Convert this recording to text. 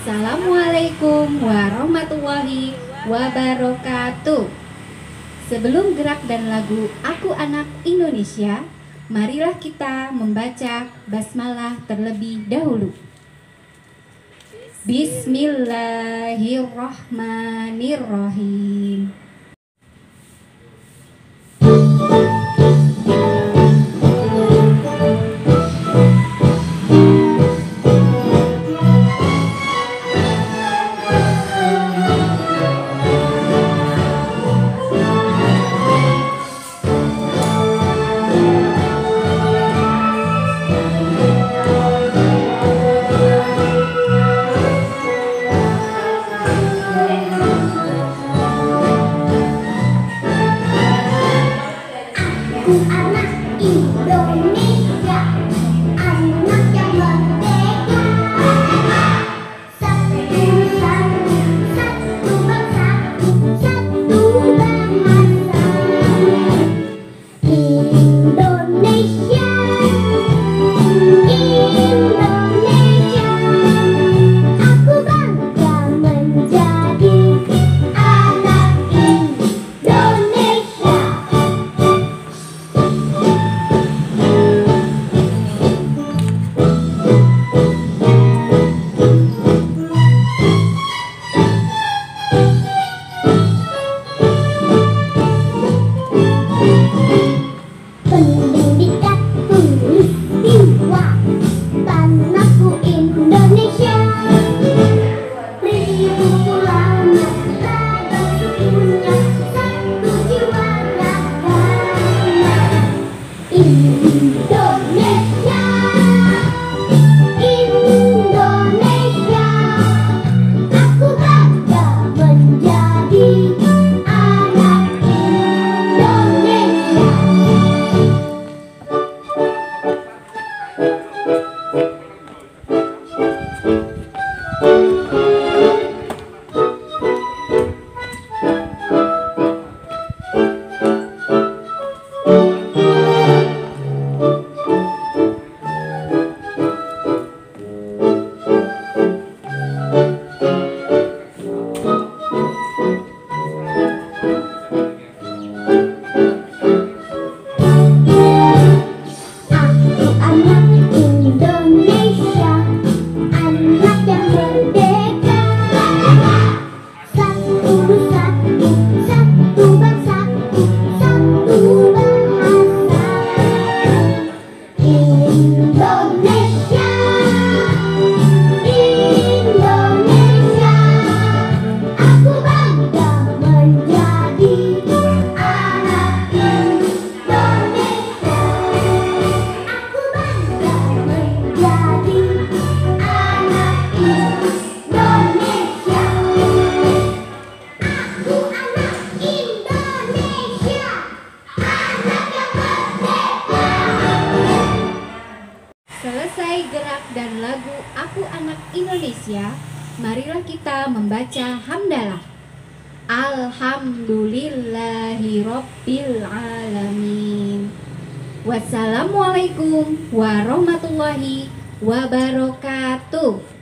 Assalamualaikum warahmatullahi wabarakatuh. Sebelum gerak dan lagu Aku Anak Indonesia, marilah kita membaca basmalah terlebih dahulu. Bismillahirrahmanirrahim. Aku anak Indonesia, anak yang merdeka. Satu satu, satu bangsa, satu bahasa. Indonesia, Indonesia. Aku bangga menjadi anak Indonesia. Pendidikan tulis tiwa, tanahku Indonesia. Ribu ulama, ragam sukunya, satu jiwa rakyatnya. Indonesia, Indonesia. Aku bangga menjadi anak Indonesia. Aku anak Indonesia, anak yang merdeka. Satu satu, satu bangsa, satu bahasa. Indonesia, Indonesia. Aku bangga menjadi anak Indonesia. Aku bangga menjadi anak Indonesia. Aku anak Indonesia, anak yang merdeka. Selesai gerak dan lagu Aku Anak Indonesia, marilah kita membaca hamdalah. Alhamdulillahirabbil alamin. Wassalamualaikum warahmatullahi wabarakatuh.